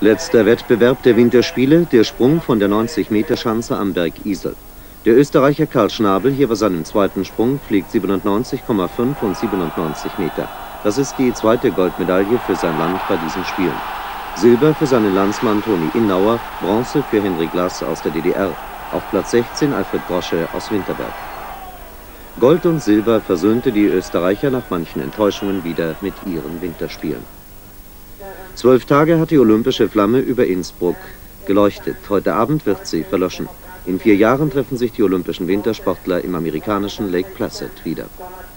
Letzter Wettbewerb der Winterspiele, der Sprung von der 90-Meter-Schanze am Berg Isel. Der Österreicher Karl Schnabel, hier bei seinem zweiten Sprung, fliegt 97,5 und 97 Meter. Das ist die zweite Goldmedaille für sein Land bei diesen Spielen. Silber für seinen Landsmann Toni Innauer, Bronze für Henrik Glass aus der DDR. Auf Platz 16 Alfred Grosche aus Winterberg. Gold und Silber versöhnte die Österreicher nach manchen Enttäuschungen wieder mit ihren Winterspielen. 12 Tage hat die olympische Flamme über Innsbruck geleuchtet. Heute Abend wird sie verlöschen. In 4 Jahren treffen sich die olympischen Wintersportler im amerikanischen Lake Placid wieder.